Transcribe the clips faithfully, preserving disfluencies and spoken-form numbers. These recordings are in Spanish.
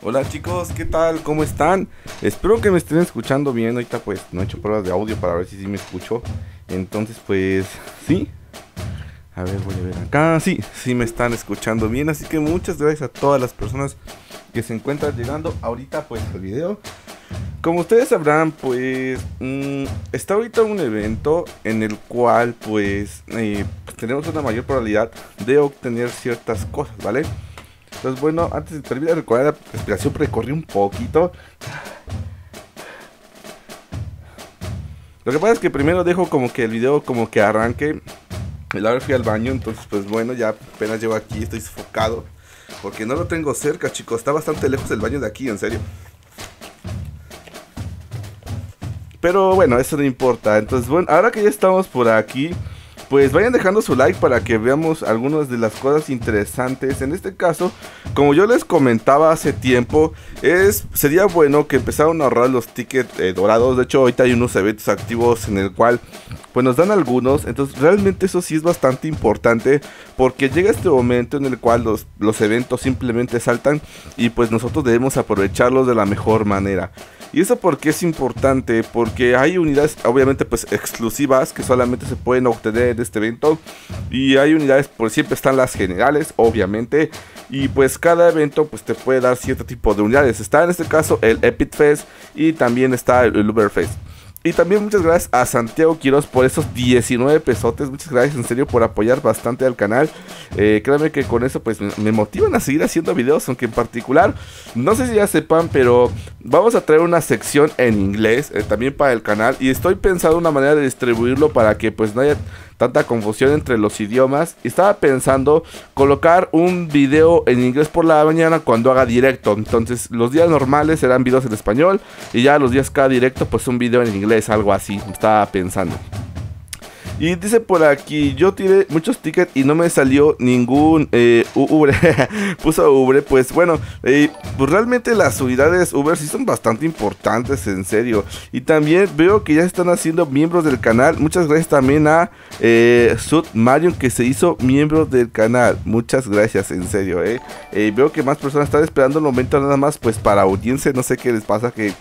Hola chicos, ¿qué tal? ¿Cómo están? Espero que me estén escuchando bien. Ahorita pues no he hecho pruebas de audio para ver si sí me escucho. Entonces pues sí. A ver, voy a ver acá. Sí, sí me están escuchando bien. Así que muchas gracias a todas las personas que se encuentran llegando ahorita pues al video. Como ustedes sabrán, pues mmm, está ahorita un evento en el cual pues, eh, pues tenemos una mayor probabilidad de obtener ciertas cosas, ¿vale? Entonces bueno, antes de terminar de recordar la respiración, recorrí un poquito. Lo que pasa es que primero dejo como que el video como que arranque. El ahora fui al baño, entonces pues bueno, ya apenas llego aquí, estoy sofocado. Porque no lo tengo cerca, chicos, está bastante lejos el baño de aquí, en serio. Pero bueno, eso no importa. Entonces bueno, ahora que ya estamos por aquí, pues vayan dejando su like para que veamos algunas de las cosas interesantes. En este caso, como yo les comentaba hace tiempo, es sería bueno que empezaran a ahorrar los tickets eh, dorados. De hecho, ahorita hay unos eventos activos en el cual pues nos dan algunos. Entonces realmente eso sí es bastante importante, porque llega este momento en el cual los, los eventos simplemente saltan y pues nosotros debemos aprovecharlos de la mejor manera. ¿Y eso por qué es importante? Porque hay unidades obviamente pues exclusivas que solamente se pueden obtener en este evento. Y hay unidades, por siempre están las generales, obviamente. Y pues cada evento pues te puede dar cierto tipo de unidades. Está en este caso el Epic Fest y también está el Uber Fest. Y también muchas gracias a Santiago Quiroz por esos diecinueve pesotes. Muchas gracias en serio por apoyar bastante al canal. eh, Créanme que con eso pues me motivan a seguir haciendo videos. Aunque en particular, no sé si ya sepan, pero vamos a traer una sección en inglés eh, también para el canal. Y estoy pensando una manera de distribuirlo para que pues no haya tanta confusión entre los idiomas. Estaba pensando colocar un video en inglés por la mañana cuando haga directo. Entonces los días normales serán videos en español y ya los días cada directo pues un video en inglés, algo así. Estaba pensando. Y dice por aquí, yo tiré muchos tickets y no me salió ningún eh, Uber. Puso Uber, pues bueno, eh, pues realmente las unidades Uber sí son bastante importantes, en serio. Y también veo que ya están haciendo miembros del canal. Muchas gracias también a eh, Sud Marion, que se hizo miembro del canal. Muchas gracias, en serio, eh. eh Veo que más personas están esperando el momento nada más pues para audiencia. No sé qué les pasa, que...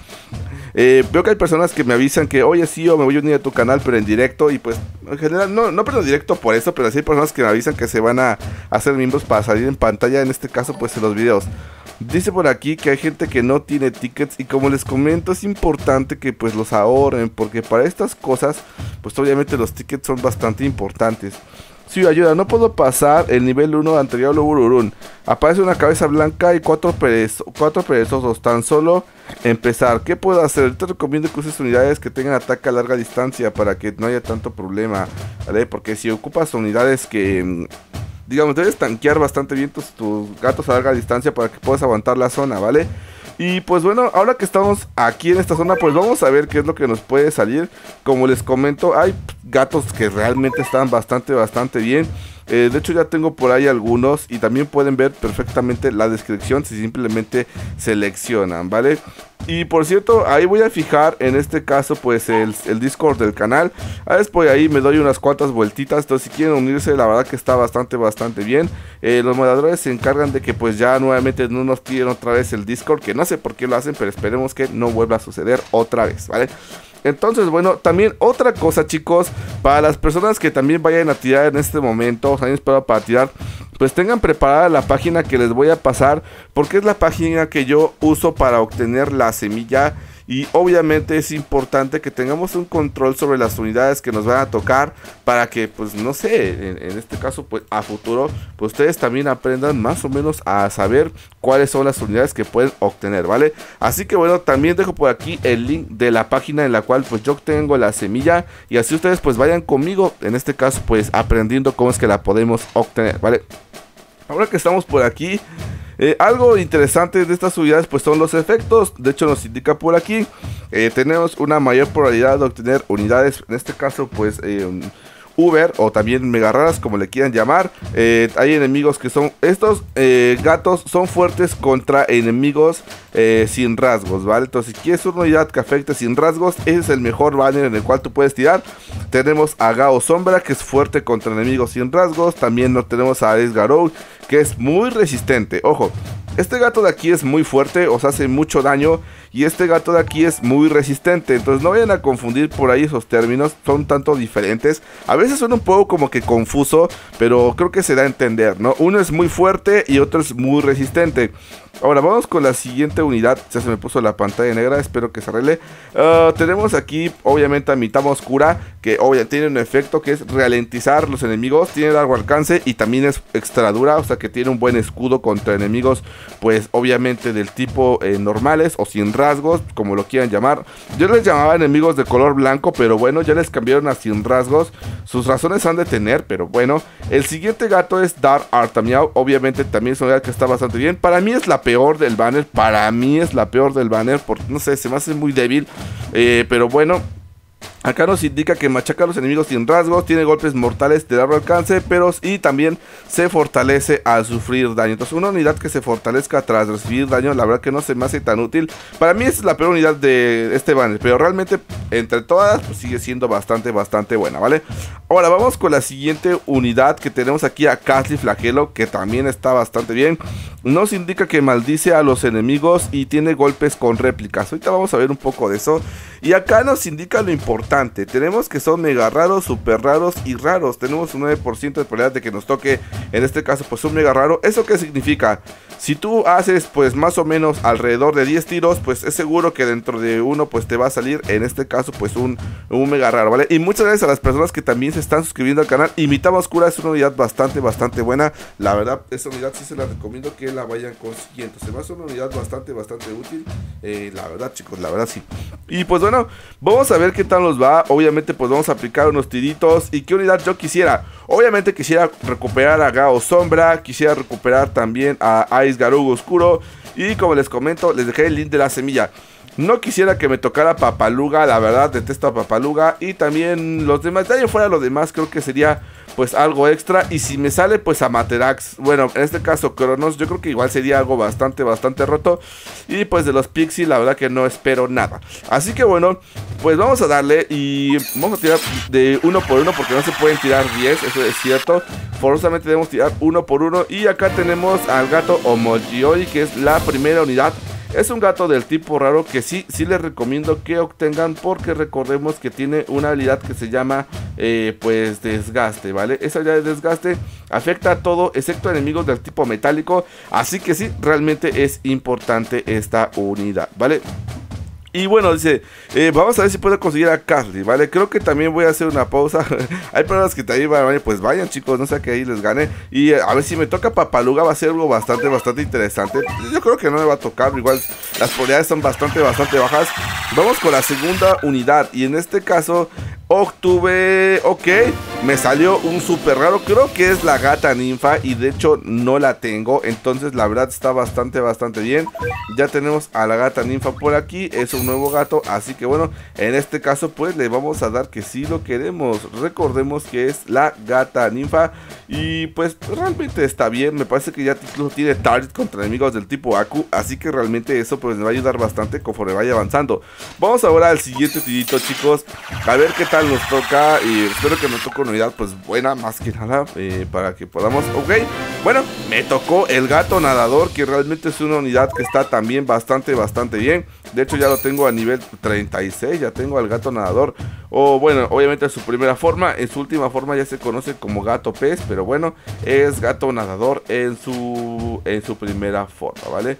Eh, veo que hay personas que me avisan que, oye, sí, yo me voy a unir a tu canal, pero en directo. Y pues, en general, no, no pero en directo por eso, pero sí hay personas que me avisan que se van a hacer miembros para salir en pantalla, en este caso, pues en los videos. Dice por aquí que hay gente que no tiene tickets y como les comento, es importante que pues los ahorren, porque para estas cosas, pues obviamente los tickets son bastante importantes. Sí, ayuda, no puedo pasar el nivel uno anterior a Ururún. Aparece una cabeza blanca y cuatro, perezo, cuatro perezosos. Tan solo empezar. ¿Qué puedo hacer? Te recomiendo que uses unidades que tengan ataque a larga distancia para que no haya tanto problema, ¿vale? Porque si ocupas unidades que, digamos, debes tanquear bastante bien tus, tus gatos a larga distancia para que puedas aguantar la zona, ¿vale? Y pues bueno, ahora que estamos aquí en esta zona, pues vamos a ver qué es lo que nos puede salir. Como les comento, hay gatos que realmente están bastante, bastante bien. Eh, de hecho ya tengo por ahí algunos y también pueden ver perfectamente la descripción si simplemente seleccionan, ¿vale? Y por cierto, ahí voy a fijar en este caso pues el, el Discord del canal. A veces por ahí me doy unas cuantas vueltitas. Entonces si quieren unirse, la verdad que está bastante bastante bien. eh, Los moderadores se encargan de que pues ya nuevamente no nos tiren otra vez el Discord, que no sé por qué lo hacen, pero esperemos que no vuelva a suceder otra vez, ¿vale? Entonces, bueno, también otra cosa, chicos, para las personas que también vayan a tirar en este momento, o sea, han esperado para tirar, pues tengan preparada la página que les voy a pasar, porque es la página que yo uso para obtener la semilla. Y obviamente es importante que tengamos un control sobre las unidades que nos van a tocar, para que pues no sé, en, en este caso pues a futuro pues ustedes también aprendan más o menos a saber cuáles son las unidades que pueden obtener, ¿vale? Así que bueno, también dejo por aquí el link de la página en la cual pues yo tengo la semilla, y así ustedes pues vayan conmigo, en este caso pues aprendiendo cómo es que la podemos obtener, ¿vale? Ahora que estamos por aquí, Eh, algo interesante de estas unidades pues son los efectos. De hecho nos indica por aquí, eh, tenemos una mayor probabilidad de obtener unidades, en este caso pues eh, Uber o también mega raras, como le quieran llamar. Eh, hay enemigos que son, estos eh, gatos son fuertes contra enemigos eh, sin rasgos, ¿vale? Entonces si quieres una unidad que afecte sin rasgos, ese es el mejor banner en el cual tú puedes tirar. Tenemos a Gao Sombra, que es fuerte contra enemigos sin rasgos. También no tenemos a Ares Garou, que es muy resistente. Ojo, Este gato de aquí es muy fuerte, os hace mucho daño. Y este gato de aquí es muy resistente. Entonces no vayan a confundir por ahí esos términos, son tanto diferentes. A veces suena un poco como que confuso, pero creo que se da a entender, ¿no? Uno es muy fuerte y otro es muy resistente. Ahora vamos con la siguiente unidad. Ya se me puso la pantalla negra, espero que se arregle. uh, Tenemos aquí obviamente a Mitama Oscura, que obviamente tiene un efecto que es ralentizar los enemigos. Tiene largo alcance y también es extra dura, o sea que tiene un buen escudo contra enemigos, pues obviamente del tipo eh, normales o sin rasgos, como lo quieran llamar. Yo les llamaba enemigos de color blanco, pero bueno, ya les cambiaron a sin rasgos. Sus razones han de tener, pero bueno. El siguiente gato es Dark Artamiao. Obviamente también es una unidad que está bastante bien. Para mí es la peor del banner, para mí es la peor del banner, porque no sé, se me hace muy débil, eh, pero bueno. Acá nos indica que machaca a los enemigos sin rasgos, tiene golpes mortales de largo alcance, pero y también se fortalece al sufrir daño. Entonces una unidad que se fortalezca tras recibir daño, la verdad que no se me hace tan útil. Para mí es la peor unidad de este banner, pero realmente entre todas pues, sigue siendo bastante, bastante buena, ¿vale? Ahora vamos con la siguiente unidad que tenemos aquí a Casly Flagelo, que también está bastante bien. Nos indica que maldice a los enemigos y tiene golpes con réplicas. Ahorita vamos a ver un poco de eso. Y acá nos indica lo importante. Tenemos que son mega raros, super raros y raros. Tenemos un nueve por ciento de probabilidad de que nos toque, en este caso, pues un mega raro. ¿Eso qué significa? Si tú haces pues más o menos alrededor de diez tiros, pues es seguro que dentro de uno pues te va a salir, en este caso, pues un, un mega raro, ¿vale? Y muchas gracias a las personas que también se están suscribiendo al canal. Y Mitama Oscura es una unidad bastante, bastante buena. La verdad, esa unidad sí se la recomiendo que la vayan consiguiendo. Se me hace una unidad bastante, bastante útil. Eh, la verdad, chicos, la verdad sí. Y pues bueno, vamos a ver qué tal nos va. Obviamente pues vamos a aplicar unos tiritos. ¿Y qué unidad yo quisiera? Obviamente quisiera recuperar a Gao Sombra. Quisiera recuperar también a Ice Garugo Oscuro. Y como les comento, les dejé el link de la semilla. No quisiera que me tocara Papaluga, la verdad detesto a Papaluga. Y también los demás, de ahí fuera lo demás creo que sería pues algo extra. Y si me sale pues Amaterax, bueno, en este caso Cronos, yo creo que igual sería algo bastante, bastante roto. Y pues de los Pixie la verdad que no espero nada. Así que bueno, pues vamos a darle y vamos a tirar de uno por uno, porque no se pueden tirar diez, eso es cierto. Forzosamente debemos tirar uno por uno. Y acá tenemos al gato Omojiori, que es la primera unidad. Es un gato del tipo raro que sí, sí les recomiendo que obtengan, porque recordemos que tiene una habilidad que se llama eh, pues desgaste, ¿vale? Esa habilidad de desgaste afecta a todo excepto a enemigos del tipo metálico, así que sí, realmente es importante esta unidad, ¿vale? Y bueno, dice, eh, vamos a ver si puedo conseguir a Casly, ¿vale? Creo que también voy a hacer una pausa. Hay personas que también van a venir, pues vayan chicos, no sé que ahí les gane. Y eh, a ver si me toca Papaluga, va a ser algo bastante, bastante interesante. Yo creo que no me va a tocar, igual las probabilidades son bastante, bastante bajas. Vamos con la segunda unidad y en este caso obtuve, ok, me salió un super raro, creo que es la gata ninfa y de hecho no la tengo, entonces la verdad está bastante, bastante bien. Ya tenemos a la gata ninfa por aquí, es un nuevo gato, así que bueno, en este caso pues le vamos a dar que sí lo queremos. Recordemos que es la gata ninfa y pues realmente está bien, me parece que ya incluso tiene target contra enemigos del tipo Aku, así que realmente eso pues me va a ayudar bastante conforme vaya avanzando. Vamos ahora al siguiente tirito chicos, a ver qué tal nos toca y espero que me toque una unidad pues buena más que nada eh, para que podamos, ok, bueno, me tocó el gato nadador, que realmente es una unidad que está también bastante, bastante bien. De hecho ya lo tengo a nivel treinta y seis, ya tengo al gato nadador. O bueno, obviamente en su primera forma, en su última forma ya se conoce como gato pez, pero bueno, es gato nadador en su, en su primera forma, ¿vale?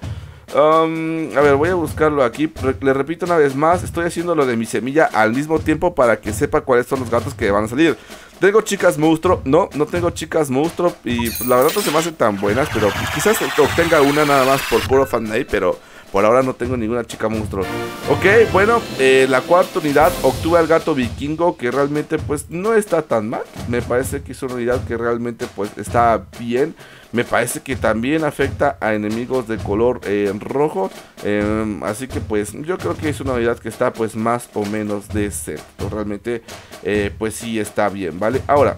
Um, a ver, voy a buscarlo aquí. Le repito una vez más, estoy haciendo lo de mi semilla al mismo tiempo para que sepa cuáles son los gatos que van a salir. Tengo chicas monstruo, no, no tengo chicas monstruo y pues, la verdad no se me hacen tan buenas, pero quizás obtenga una nada más por puro fanmade, pero por ahora no tengo ninguna chica monstruo. Ok, bueno, eh, la cuarta unidad obtuve al gato vikingo, que realmente pues no está tan mal. Me parece que es una unidad que realmente pues está bien. Me parece que también afecta a enemigos de color eh, rojo. eh, Así que pues yo creo que es una unidad que está pues más o menos decente. Realmente eh, pues sí está bien, ¿vale? Ahora,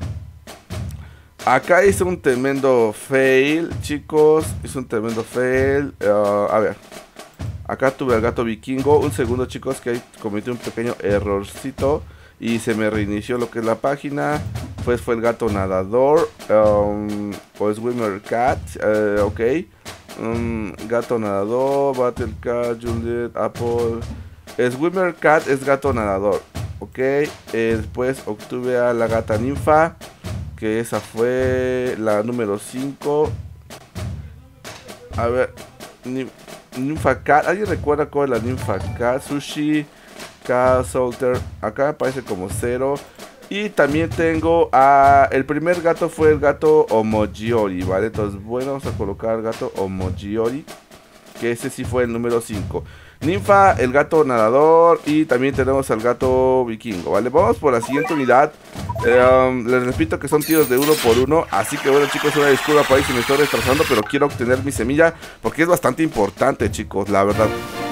acá hice un tremendo fail, chicos. Hice un tremendo fail. uh, A ver, acá tuve al gato vikingo. Un segundo chicos, que ahí cometí un pequeño errorcito y se me reinició lo que es la página. Pues fue el gato nadador, um, o swimmer cat, uh, ok. Um, gato nadador, Battle Cat, Juliet, Apple. Swimmer Cat es gato nadador. Ok, eh, después obtuve a la gata ninfa, que esa fue la número cinco. A ver, Ninfa Cat, ¿alguien recuerda cuál es la Ninfa Cat? Sushi Cat Solter, acá me parece como cero. Y también tengo a... El primer gato fue el gato Omojiori, ¿vale? Entonces, bueno, vamos a colocar el gato Omojiori, que ese sí fue el número cinco. Ninfa, el gato nadador, y también tenemos al gato vikingo, ¿vale? Vamos por la siguiente unidad. eh, um, Les repito que son tiros de uno por uno, así que bueno, chicos, una disculpa por ahí si me estoy retrasando, pero quiero obtener mi semilla porque es bastante importante, chicos, la verdad.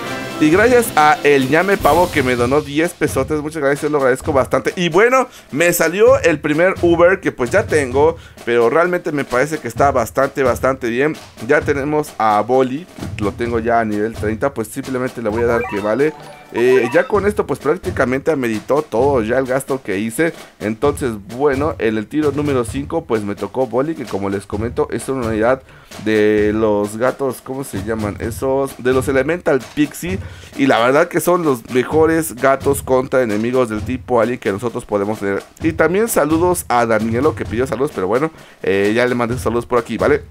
Y gracias a el ñame pavo que me donó diez pesotes, muchas gracias, lo agradezco bastante. Y bueno, me salió el primer Uber que pues ya tengo, pero realmente me parece que está bastante, bastante bien. Ya tenemos a Boli, lo tengo ya a nivel treinta, pues simplemente le voy a dar que vale. Eh, ya con esto pues prácticamente ameritó todo ya el gasto que hice. Entonces bueno, en el tiro número cinco pues me tocó Boli, que como les comento es una unidad de los gatos, ¿cómo se llaman? Esos, de los Elemental Pixie. Y la verdad que son los mejores gatos contra enemigos del tipo alien que nosotros podemos tener. Y también saludos a Danielo, que pidió saludos, pero bueno, eh, ya le mandé saludos por aquí, ¿vale?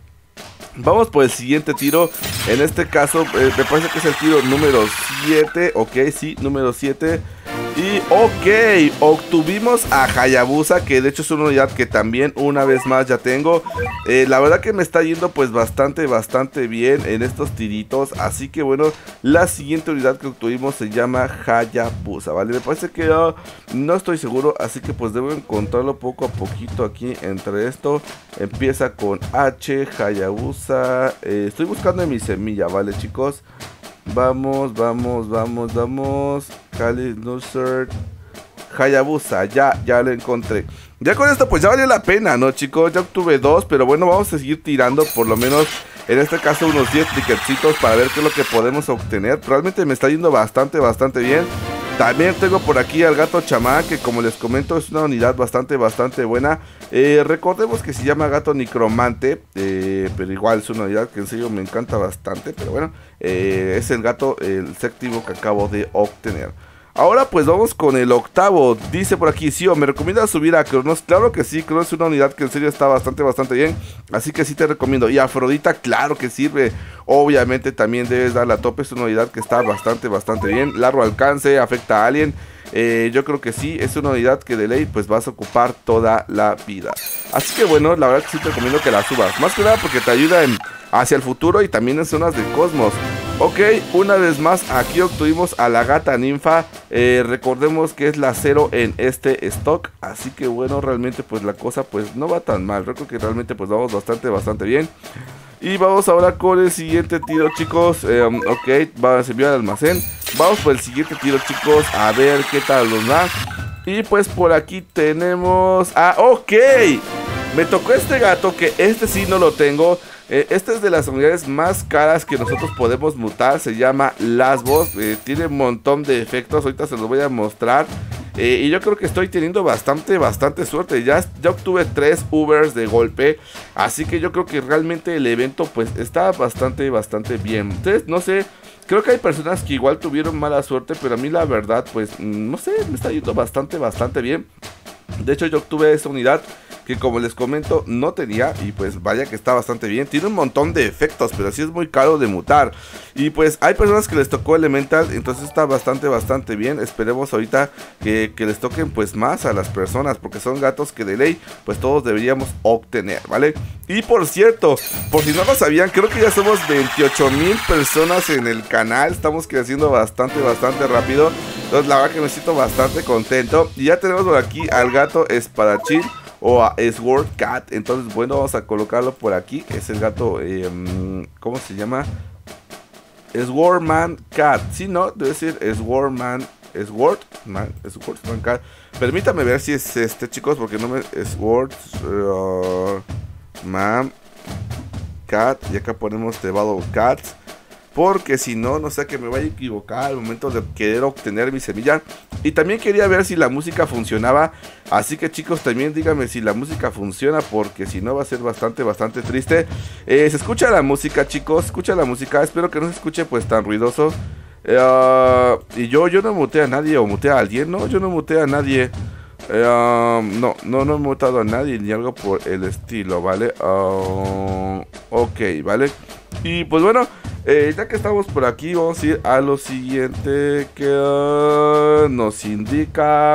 Vamos por el siguiente tiro. En este caso eh, me parece que es el tiro número siete. Ok, sí, número siete. Y ok, obtuvimos a Hayabusa, que de hecho es una unidad que también una vez más ya tengo. eh, La verdad que me está yendo pues bastante, bastante bien en estos tiritos. Así que bueno, la siguiente unidad que obtuvimos se llama Hayabusa, ¿vale? Me parece que uh, no estoy seguro, así que pues debo encontrarlo poco a poquito aquí entre esto. Empieza con H, Hayabusa. eh, Estoy buscando en mi semilla, ¿vale, chicos? Vamos, vamos, vamos, vamos. Kali, Nusert, Hayabusa, ya, ya lo encontré. Ya con esto pues ya valió la pena, ¿no, chicos? Ya obtuve dos, pero bueno, vamos a seguir tirando por lo menos, en este caso, unos diez ticketcitos para ver qué es lo que podemos obtener. Realmente me está yendo bastante, bastante bien. También tengo por aquí al gato chamán, que como les comento es una unidad bastante, bastante buena. Eh, recordemos que se llama gato necromante, eh, pero igual es una unidad que en serio me encanta bastante. Pero bueno, eh, es el gato, el séptimo que acabo de obtener. Ahora pues vamos con el octavo. Dice por aquí, sí, ¿me recomiendas subir a Cronos? Claro que sí, Cronos es una unidad que en serio está bastante, bastante bien. Así que sí te recomiendo. Y Afrodita, claro que sirve. Obviamente también debes darle a tope, es una unidad que está bastante, bastante bien. Largo alcance, afecta a alien. Eh, yo creo que sí, es una unidad que de ley pues vas a ocupar toda la vida. Así que bueno, la verdad que sí te recomiendo que la subas. Más que nada porque te ayuda en, hacia el futuro y también en zonas de cosmos. Ok, una vez más aquí obtuvimos a la gata ninfa. eh, Recordemos que es la cero en este stock. Así que bueno, realmente pues la cosa pues no va tan mal. Yo creo que realmente pues vamos bastante, bastante bien. Y vamos ahora con el siguiente tiro, chicos. eh, Ok, va a servir al almacén. Vamos por el siguiente tiro, chicos, a ver qué tal nos da. Y pues por aquí tenemos... Ah, ok, me tocó este gato, que este sí no lo tengo. Eh, Esta es de las unidades más caras que nosotros podemos mutar. Se llama Lasbos. eh, Tiene un montón de efectos. Ahorita se los voy a mostrar. eh, Y yo creo que estoy teniendo bastante, bastante suerte. Ya, ya obtuve tres Ubers de golpe. Así que yo creo que realmente el evento pues está bastante, bastante bien. Entonces, no sé, creo que hay personas que igual tuvieron mala suerte, pero a mí la verdad pues no sé, me está yendo bastante, bastante bien. De hecho yo obtuve esta unidad que como les comento no tenía, y pues vaya que está bastante bien. Tiene un montón de efectos, pero sí es muy caro de mutar. Y pues hay personas que les tocó Elemental, entonces está bastante, bastante bien. Esperemos ahorita que, que les toquen pues más a las personas, porque son gatos que de ley pues todos deberíamos obtener, ¿vale? Y por cierto, por si no lo sabían, creo que ya somos veintiocho mil personas en el canal. Estamos creciendo bastante, bastante rápido. Entonces la verdad que me siento bastante contento. Y ya tenemos por aquí al gato espadachín, o a Sword Cat. Entonces bueno, vamos a colocarlo por aquí. Es el gato, eh, ¿cómo se llama? Swordman Cat. Sí, no, debe ser Swordman, Swordman, Swordman Cat. Permítame ver si es este, chicos, porque no me... Swordman Cat. Y acá ponemos The Battle Cats. porque si no, no sé que me vaya a equivocar al momento de querer obtener mi semilla. Y también quería ver si la música funcionaba, así que chicos, también díganme si la música funciona, porque si no va a ser bastante, bastante triste. eh, Se escucha la música, chicos, escucha la música, espero que no se escuche pues tan ruidoso. Uh, y yo, yo no muteé a nadie, o muteé a alguien, no, yo no muteé a nadie. Uh, no, no, no he mutado a nadie ni algo por el estilo, ¿vale? Uh, ok, ¿vale? Y pues bueno, eh, ya que estamos por aquí, vamos a ir a lo siguiente que uh, nos indica...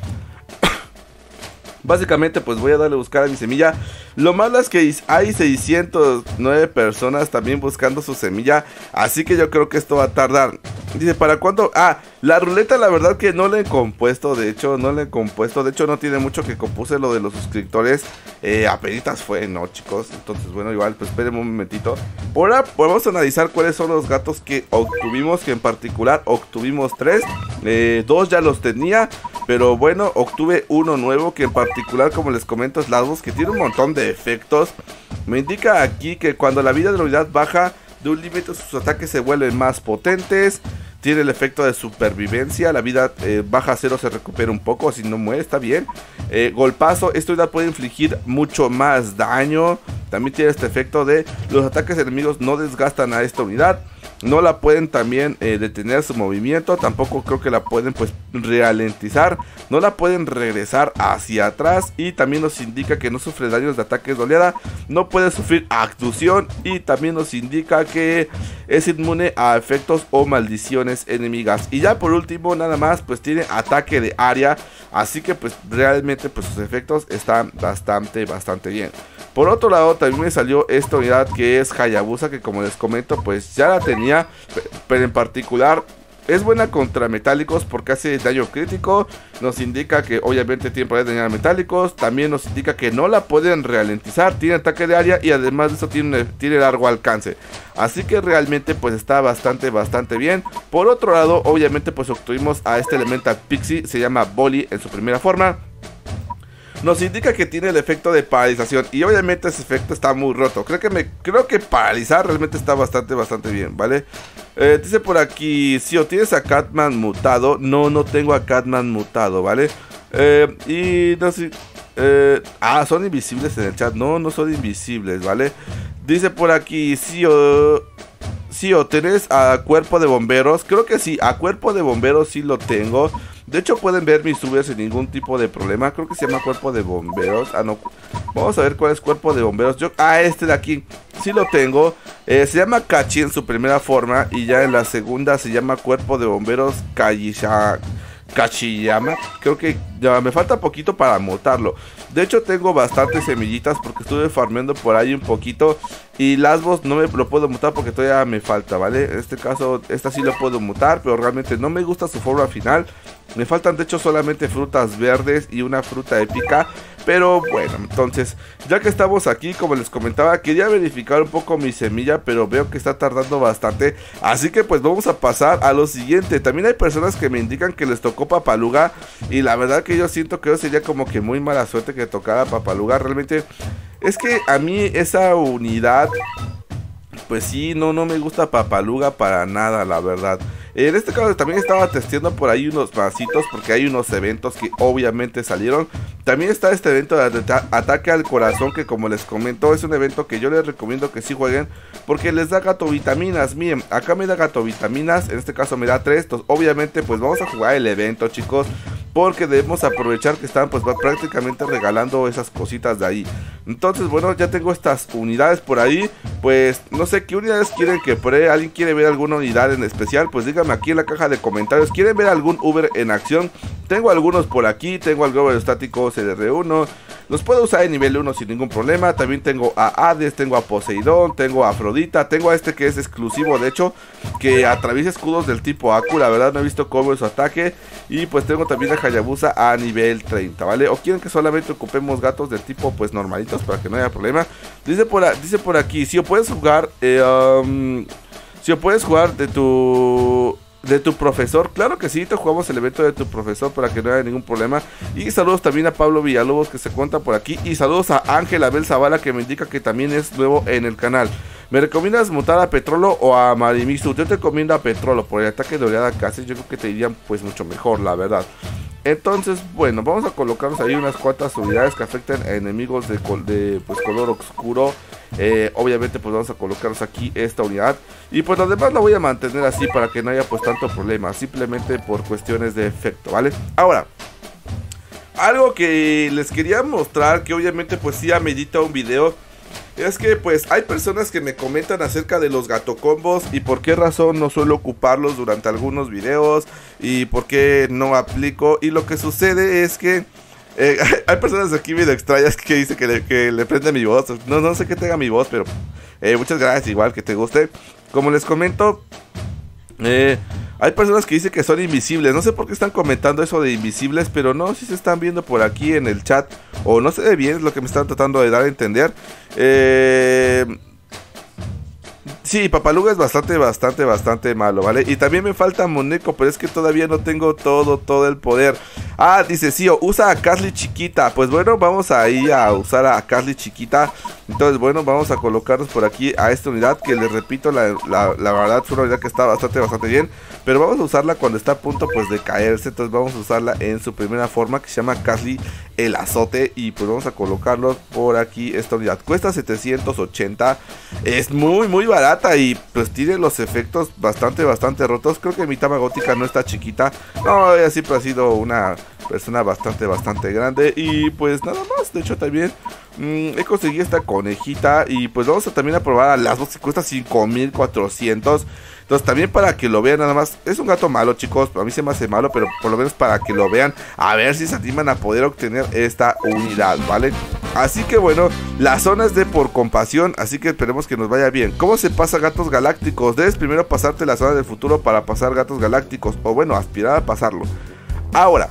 Básicamente pues voy a darle a buscar a mi semilla. Lo malo es que hay seiscientas nueve personas también buscando su semilla, así que yo creo que esto va a tardar. Dice, ¿para cuándo? Ah, la ruleta la verdad que no la he compuesto, de hecho no la he compuesto. De hecho no tiene mucho que compuse lo de los suscriptores, eh, apenas fue, ¿no, chicos? Entonces bueno, igual pues espérenme un momentito. Por ahora podemos analizar cuáles son los gatos que obtuvimos, que en particular obtuvimos tres. eh, Dos ya los tenía, pero bueno, obtuve uno nuevo que en particular, como les comento, es Lasbos, que tiene un montón de efectos. Me indica aquí que cuando la vida de la unidad baja de un límite, sus ataques se vuelven más potentes. Tiene el efecto de supervivencia. La vida eh, baja a cero, se recupera un poco. Si no muere, está bien. eh, Golpazo. Esta unidad puede infligir mucho más daño. También tiene este efecto de los ataques enemigos no desgastan a esta unidad. No la pueden también eh, detener su movimiento. Tampoco creo que la pueden pues ralentizar. No la pueden regresar hacia atrás. Y también nos indica que no sufre daños de ataques de oleada. No puede sufrir abducción. Y también nos indica que es inmune a efectos o maldiciones enemigas. Y ya por último, nada más, pues tiene ataque de área. Así que pues realmente pues sus efectos están bastante, bastante bien. Por otro lado, también me salió esta unidad que es Hayabusa, que como les comento pues ya la tenía, pero en particular es buena contra metálicos porque hace daño crítico. Nos indica que obviamente tiene poder de dañar a metálicos. También nos indica que no la pueden ralentizar, tiene ataque de área y además de eso tiene, tiene largo alcance. Así que realmente pues está bastante, bastante bien. Por otro lado, obviamente pues obtuvimos a este Elemental Pixie, se llama Bolly en su primera forma. Nos indica que tiene el efecto de paralización y obviamente ese efecto está muy roto. Creo que me creo que paralizar realmente está bastante, bastante bien, ¿vale? Eh, dice por aquí, si o tienes a Catman mutado. No, no tengo a Catman mutado, ¿vale? Eh, y no sé... Eh, ah, son invisibles en el chat. No, no son invisibles, ¿vale? Dice por aquí, si o... Si o tenés a Cuerpo de Bomberos. Creo que sí, a Cuerpo de Bomberos sí lo tengo. De hecho pueden ver mis subes sin ningún tipo de problema. Creo que se llama Cuerpo de Bomberos. Ah, no. Vamos a ver cuál es Cuerpo de Bomberos. Yo, ah, este de aquí. Sí lo tengo. Eh, se llama Kachi en su primera forma. Y ya en la segunda se llama Cuerpo de Bomberos Kayisha. Kachiyama. Creo que ya me falta poquito para mutarlo. De hecho tengo bastantes semillitas porque estuve farmeando por ahí un poquito. Y Lasbos no me lo puedo mutar porque todavía me falta, ¿vale? En este caso, esta sí lo puedo mutar, pero realmente no me gusta su forma final. Me faltan de hecho solamente frutas verdes y una fruta épica. Pero bueno, entonces, ya que estamos aquí, como les comentaba, quería verificar un poco mi semilla, pero veo que está tardando bastante. Así que pues vamos a pasar a lo siguiente. También hay personas que me indican que les tocó Papaluga. Y la verdad que yo siento que eso sería como que muy mala suerte que tocara Papaluga. Realmente es que a mí esa unidad, pues sí, no, no me gusta Papaluga para nada, la verdad. En este caso también estaba testeando por ahí unos vasitos porque hay unos eventos que obviamente salieron. También está este evento de ataque al corazón que, como les comento, es un evento que yo les recomiendo que sí jueguen porque les da gato vitaminas. Miren, acá me da gato vitaminas, en este caso me da tres. Entonces obviamente pues vamos a jugar el evento, chicos, porque debemos aprovechar que están pues prácticamente regalando esas cositas de ahí. Entonces bueno, ya tengo estas unidades por ahí. Pues no sé qué unidades quieren que pruebe. ¿Alguien quiere ver alguna unidad en especial? Pues díganme aquí en la caja de comentarios. ¿Quieren ver algún Uber en acción? Tengo algunos por aquí. Tengo al Globo Estático C D R uno. Los puedo usar en nivel uno sin ningún problema. También tengo a Hades, tengo a Poseidón, tengo a Afrodita, tengo a este que es exclusivo, de hecho, que atraviesa escudos del tipo Aku. La verdad no he visto cómo es su ataque. Y pues tengo también a Hayabusa a nivel treinta, ¿vale? O quieren que solamente ocupemos gatos del tipo pues normalitos para que no haya problema. Dice por, a, dice por aquí, si o puedes jugar, eh, um, si o puedes jugar de tu... de tu profesor, claro que sí, te jugamos el evento de tu profesor para que no haya ningún problema. Y saludos también a Pablo Villalobos que se cuenta por aquí. Y saludos a Ángel Abel Zavala que me indica que también es nuevo en el canal. ¿Me recomiendas mutar a Petrolo o a Marimitsu? Yo te recomiendo a Petrolo por el ataque de oleada que hace. Yo creo que te irían pues mucho mejor, la verdad. Entonces, bueno, vamos a colocarnos ahí unas cuantas unidades que afectan a enemigos de, col de pues, color oscuro. eh, Obviamente pues vamos a colocarnos aquí esta unidad. Y pues lo demás lo voy a mantener así para que no haya pues tanto problema, simplemente por cuestiones de efecto, ¿vale? Ahora, algo que les quería mostrar, que obviamente pues sí amerita un video, es que pues hay personas que me comentan acerca de los gato combos y por qué razón no suelo ocuparlos durante algunos videos y por qué no aplico. Y lo que sucede es que eh, hay personas aquí medio extrañas que dicen que le, que le prende mi voz. No, no sé qué tenga mi voz, pero eh, muchas gracias, igual que te guste. Como les comento, eh, hay personas que dicen que son invisibles. No sé por qué están comentando eso de invisibles, pero no, si se están viendo por aquí en el chat o no se ve bien, es lo que me están tratando de dar a entender. Eh... Sí, Papaluga es bastante, bastante, bastante malo, ¿vale? Y también me falta Moneko, pero es que todavía no tengo todo, todo el poder. Ah, dice Sio, usa a Casly chiquita. Pues bueno, vamos a ir a usar a Casly chiquita. Entonces, bueno, vamos a colocarnos por aquí a esta unidad, que les repito, la, la, la verdad es una unidad que está bastante, bastante bien. Pero vamos a usarla cuando está a punto, pues, de caerse. Entonces vamos a usarla en su primera forma, que se llama Casly el azote. Y pues vamos a colocarlo por aquí, esta unidad. Cuesta setecientos ochenta. Es muy, muy barata y pues tiene los efectos bastante, bastante rotos. Creo que mi Tamagótica no está chiquita. No, ella siempre ha sido una persona bastante, bastante grande. Y pues nada más, de hecho también mmm, he conseguido esta conejita. Y pues vamos a también a probar a Lasbox, que cuesta cinco mil cuatrocientos. Entonces también para que lo vean nada más. Es un gato malo, chicos, a mí se me hace malo, pero por lo menos para que lo vean, a ver si se animan a poder obtener esta unidad, ¿vale? Así que bueno, la zona es de por compasión, así que esperemos que nos vaya bien. ¿Cómo se pasa gatos galácticos? Debes primero pasarte la zona del futuro para pasar gatos galácticos, o bueno, aspirar a pasarlo. Ahora,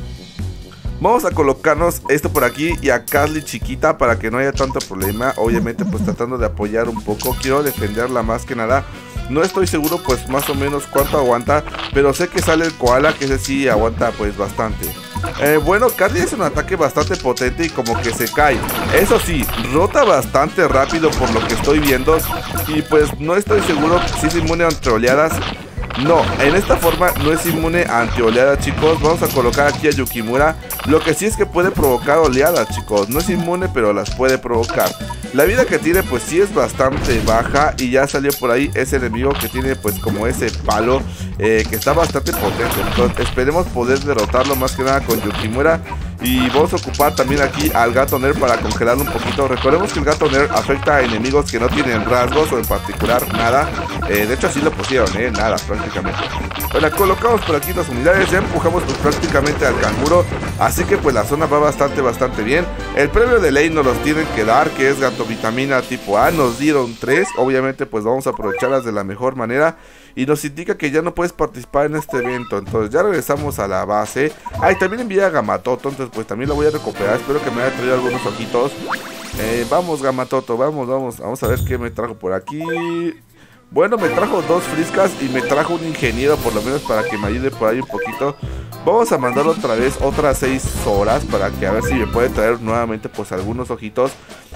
vamos a colocarnos esto por aquí y a Casly chiquita para que no haya tanto problema. Obviamente pues tratando de apoyar un poco, quiero defenderla más que nada. No estoy seguro pues más o menos cuánto aguanta, pero sé que sale el koala, que ese sí aguanta pues bastante. Eh, bueno, Casly es un ataque bastante potente y como que se cae. Eso sí, rota bastante rápido por lo que estoy viendo. Y pues no estoy seguro si es inmune ante oleadas. No, en esta forma no es inmune ante oleadas, chicos. Vamos a colocar aquí a Yukimura. Lo que sí es que puede provocar oleadas, chicos. No es inmune, pero las puede provocar. La vida que tiene pues sí es bastante baja. Y ya salió por ahí ese enemigo que tiene pues como ese palo, eh, que está bastante potente. Entonces esperemos poder derrotarlo más que nada con Yukimura. Y vamos a ocupar también aquí al gato nerd para congelarlo un poquito. Recordemos que el gato nerd afecta a enemigos que no tienen rasgos o en particular nada. eh, De hecho así lo pusieron, eh, nada prácticamente. Bueno, colocamos por aquí las unidades. Ya empujamos pues prácticamente al canguro. Así que pues la zona va bastante, bastante bien. El premio de ley nos los tienen que dar, que es gato vitamina tipo A. Nos dieron tres. Obviamente pues vamos a aprovecharlas de la mejor manera. Y nos indica que ya no puedes participar en este evento. Entonces ya regresamos a la base. Ah, y también envía a Gamatoto. Entonces pues también lo voy a recuperar. Espero que me haya traído algunos ojitos. eh, Vamos Gamatoto, vamos, vamos. Vamos a ver qué me trajo por aquí. Bueno, me trajo dos friscas y me trajo un ingeniero, por lo menos para que me ayude por ahí un poquito. Vamos a mandarlo otra vez, otras seis horas, para que a ver si me puede traer nuevamente pues algunos ojitos.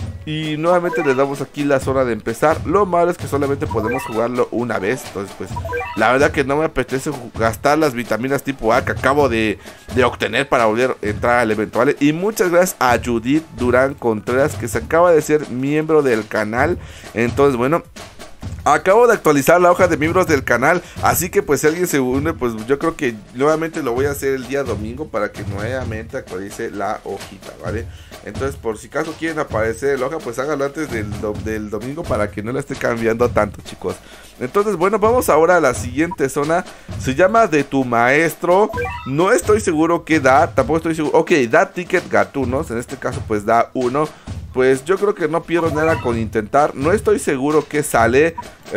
Y nuevamente le damos aquí la zona de empezar. Lo malo es que solamente podemos jugarlo una vez. Entonces pues la verdad que no me apetece gastar las vitaminas tipo A que acabo de, de obtener para volver a entrar al evento, ¿vale? Y muchas gracias a Judith Durán Contreras, que se acaba de ser miembro del canal. Entonces bueno, acabo de actualizar la hoja de miembros del canal, así que pues si alguien se une, pues yo creo que nuevamente lo voy a hacer el día domingo para que nuevamente actualice la hojita, ¿vale? Entonces por si acaso quieren aparecer en la hoja, pues háganlo antes del, do del domingo para que no la esté cambiando tanto, chicos. Entonces bueno, vamos ahora a la siguiente zona. Se llama de tu maestro. No estoy seguro qué da, tampoco estoy seguro. Ok, da ticket gatunos, en este caso pues da uno. Pues yo creo que no pierdo nada con intentar. No estoy seguro qué sale.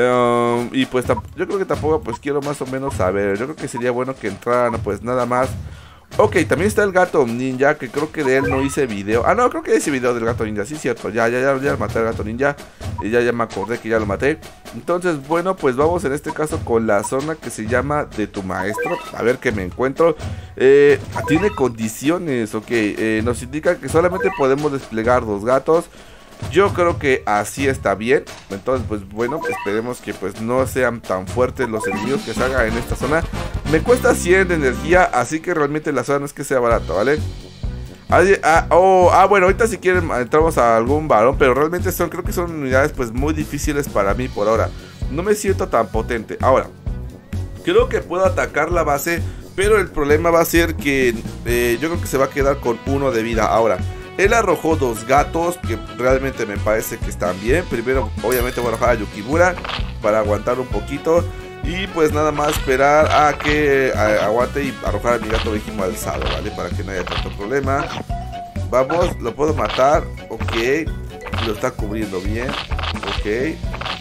um, Y pues yo creo que tampoco pues quiero más o menos saber. Yo creo que sería bueno que entraran pues nada más. Ok, también está el gato ninja, que creo que de él no hice video. Ah, no, creo que hice video del gato ninja, sí, cierto. Ya, ya, ya, ya maté al gato ninja. Y ya, ya me acordé que ya lo maté. Entonces, bueno, pues vamos en este caso con la zona que se llama de tu maestro. A ver qué me encuentro. eh, Tiene condiciones, ok. eh, Nos indica que solamente podemos desplegar dos gatos. Yo creo que así está bien. Entonces pues bueno, esperemos que pues no sean tan fuertes los enemigos que salgan en esta zona. Me cuesta cien de energía, así que realmente la zona no es que sea barata, ¿vale? Ah, oh, ah, bueno, ahorita si quieren entramos a algún varón, pero realmente son, creo que son unidades pues muy difíciles para mí por ahora. No me siento tan potente. Ahora, creo que puedo atacar la base, pero el problema va a ser que eh, yo creo que se va a quedar con uno de vida. Ahora, él arrojó dos gatos que realmente me parece que están bien. Primero, obviamente voy a arrojar a Yukimura para aguantar un poquito. Y pues nada más esperar a que a, aguante y arrojar a mi gato Vegimo alzado, ¿vale? Para que no haya tanto problema. Vamos, lo puedo matar. Ok. Lo está cubriendo bien. Ok.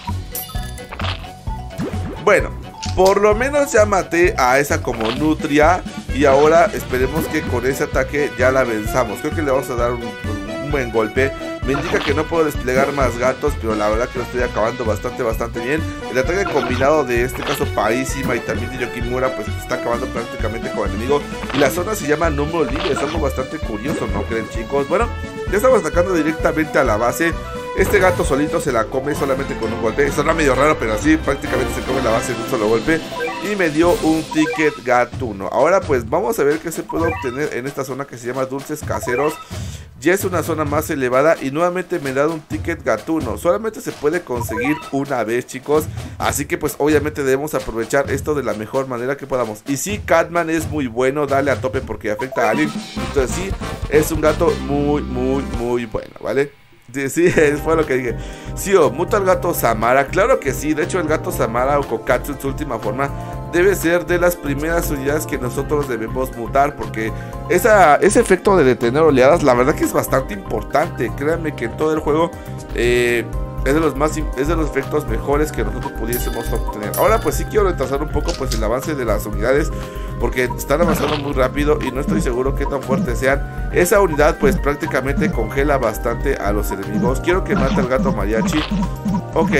Bueno, por lo menos ya maté a esa como nutria. Y ahora esperemos que con ese ataque ya la venzamos. Creo que le vamos a dar un, un buen golpe. Me indica que no puedo desplegar más gatos, pero la verdad que lo estoy acabando bastante, bastante bien. El ataque combinado de este caso Paísima y también de Yukimura pues está acabando prácticamente con el enemigo. Y la zona se llama número libre, es algo bastante curioso, ¿no creen, chicos? Bueno, ya estamos atacando directamente a la base. Este gato solito se la come solamente con un golpe. Suena medio raro, pero así prácticamente se come la base de un solo golpe. Y me dio un ticket gatuno. Ahora pues vamos a ver qué se puede obtener en esta zona que se llama Dulces Caseros. Ya es una zona más elevada y nuevamente me da un ticket gatuno. Solamente se puede conseguir una vez, chicos. Así que pues obviamente debemos aprovechar esto de la mejor manera que podamos. Y sí, Catman es muy bueno, dale a tope porque afecta a alguien. Entonces sí, es un gato muy, muy, muy bueno, ¿vale? Sí, sí, fue lo que dije. Sí, o muta al gato Samara. Claro que sí, de hecho el gato Samara o Kokatsu en su última forma debe ser de las primeras unidades que nosotros debemos mutar, porque esa, ese efecto de detener oleadas, la verdad que es bastante importante. Créanme que en todo el juego eh, es de los más es de los efectos mejores que nosotros pudiésemos obtener. Ahora pues sí quiero retrasar un poco pues el avance de las unidades, porque están avanzando muy rápido y no estoy seguro qué tan fuertes sean. Esa unidad pues prácticamente congela bastante a los enemigos. Quiero que mate al gato mariachi. Ok.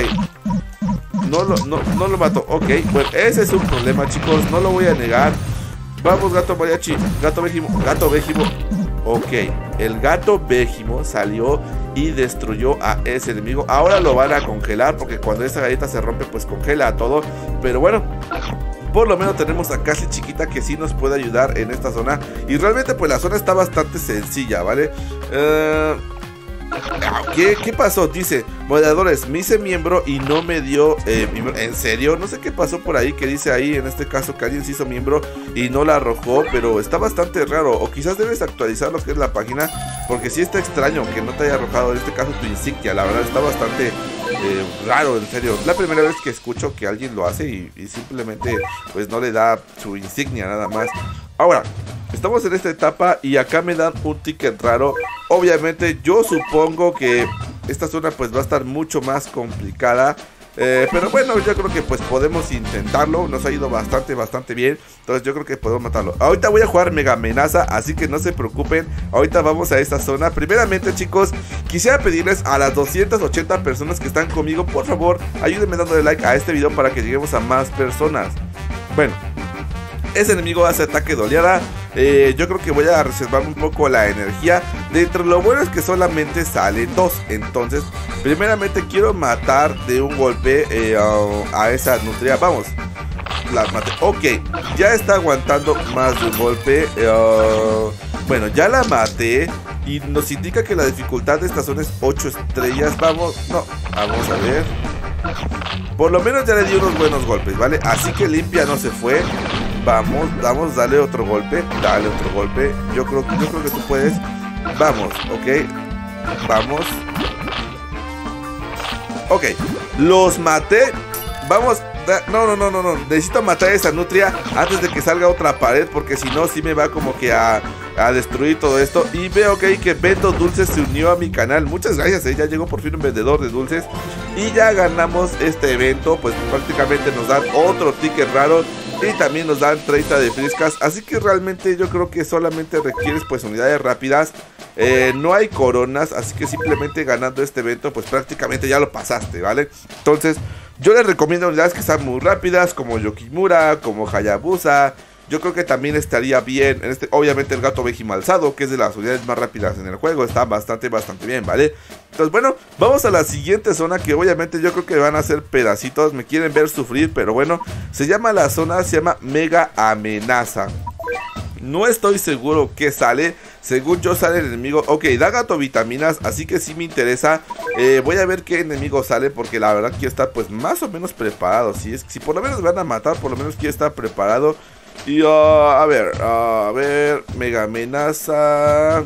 No lo, no, no lo mato. Ok, bueno, ese es un problema, chicos. No lo voy a negar. Vamos, gato mariachi. Gato Vegimo. Gato Vegimo. Ok, el gato Vegimo salió y destruyó a ese enemigo. Ahora lo van a congelar, porque cuando esa galleta se rompe pues congela a todo. Pero bueno, por lo menos tenemos a Casi Chiquita que sí nos puede ayudar en esta zona. Y realmente pues la zona está bastante sencilla, ¿vale? Eh... ¿Qué, ¿Qué pasó? Dice, moderadores, me hice miembro y no me dio eh, ¿en serio? No sé qué pasó por ahí, que dice ahí en este caso que alguien se hizo miembro y no la arrojó, pero está bastante raro. O quizás debes actualizar lo que es la página, porque sí está extraño que no te haya arrojado en este caso tu insignia. La verdad está bastante eh, raro, en serio. Es la primera vez que escucho que alguien lo hace y, y simplemente pues no le da su insignia nada más. Ahora, estamos en esta etapa y acá me dan un ticket raro. Obviamente yo supongo que esta zona pues va a estar mucho más complicada. Eh, pero bueno, yo creo que pues podemos intentarlo. Nos ha ido bastante, bastante bien. Entonces yo creo que podemos matarlo. Ahorita voy a jugar Mega Amenaza, así que no se preocupen. Ahorita vamos a esta zona. Primeramente, chicos, quisiera pedirles a las doscientas ochenta personas que están conmigo, por favor, ayúdenme dándole like a este video para que lleguemos a más personas. Bueno, ese enemigo hace ataque de oleada. eh, Yo creo que voy a reservar un poco la energía. Dentro de lo bueno es que solamente salen dos. Entonces, primeramente quiero matar de un golpe eh, a, a esa nutria. Vamos, la maté. Ok, ya está aguantando más de un golpe. uh, Bueno, ya la maté. Y nos indica que la dificultad de esta zona es ocho estrellas. Vamos, no, vamos a ver. Por lo menos ya le di unos buenos golpes, ¿vale? Así que limpia no se fue. Vamos, vamos, dale otro golpe. Dale otro golpe. Yo creo, yo creo que tú puedes. Vamos, ok. Vamos. Ok, los maté. Vamos. No, no, no, no, no. Necesito matar a esa nutria antes de que salga otra pared, porque si no, sí me va como que a, a destruir todo esto. Y veo que, que Vendo Dulces se unió a mi canal. Muchas gracias, ¿eh? Ya llegó por fin un vendedor de dulces. Y ya ganamos este evento. Pues prácticamente nos dan otro ticket raro. Y también nos dan treinta de frescas. Así que realmente yo creo que solamente requieres pues unidades rápidas. eh, No hay coronas. Así que simplemente ganando este evento pues prácticamente ya lo pasaste, ¿vale? Entonces yo les recomiendo unidades que sean muy rápidas, como Yukimura, como Hayabusa, yo creo que también estaría bien. En este, obviamente el gato vejimalzado, que es de las unidades más rápidas en el juego, está bastante, bastante bien, ¿vale? Entonces, bueno, vamos a la siguiente zona, que obviamente yo creo que van a ser pedacitos. Me quieren ver sufrir, pero bueno, se llama la zona, se llama Mega Amenaza. No estoy seguro qué sale. Según yo sale el enemigo. Ok, da gato vitaminas, así que sí me interesa. eh, Voy a ver qué enemigo sale, porque la verdad quiero estar pues más o menos preparado. Si, es, si por lo menos me van a matar, por lo menos quiero estar preparado. Y uh, a ver, uh, a ver, Mega Amenaza.